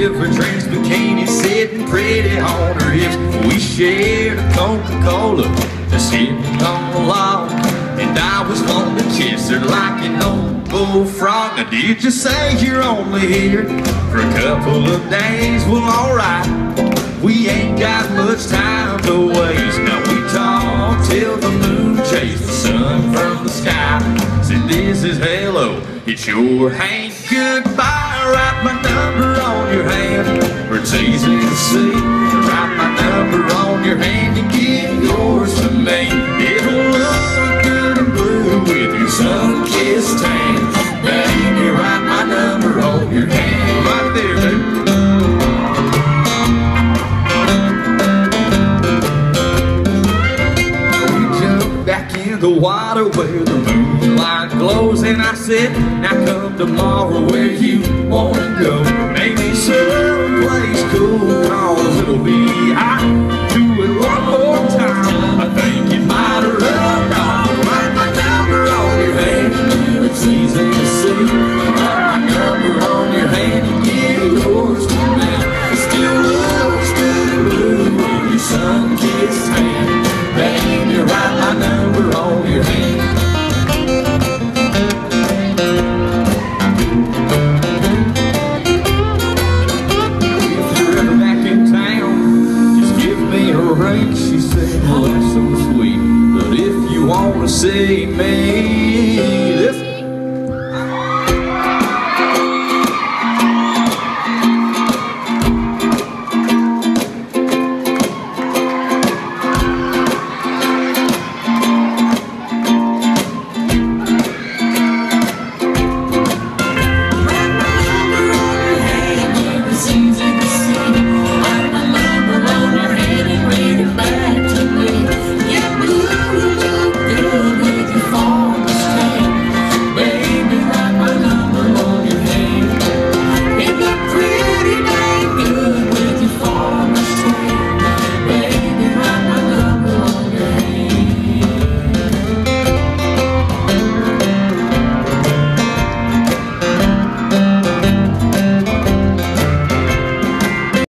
silver dress bikini sitting pretty on her hips. We shared a Coca-Cola that's sitting on the lawn, and I was wanting to kiss her like an old bullfrog. Now did you say you're only here for a couple of days? Well, alright, we ain't got much time to waste. Now we talk till the moon chased the sun from the sky. Said this is hello, it sure ain't goodbye. Write my number on your hand where it's easy to see. Write my number on your hand and give yours to me. It'll look good and blue with your sun-kissed hand. Baby, write my number on your hand. Right there, dude. The water where the moonlight glows, and I said, now come tomorrow where you wanna go. Maybe someplace cool, cause it'll be hot. Do it one more time, I think it might have run off. Write my number on your hand, it's easy to see. Write my number on your hand and give yours to me. It still looks good and blue in your sun-kissed hand. Baby, write my number on your hand. If you're ever back in town, just give me a ring, she said. Well, that's so sweet, but if you want to see me,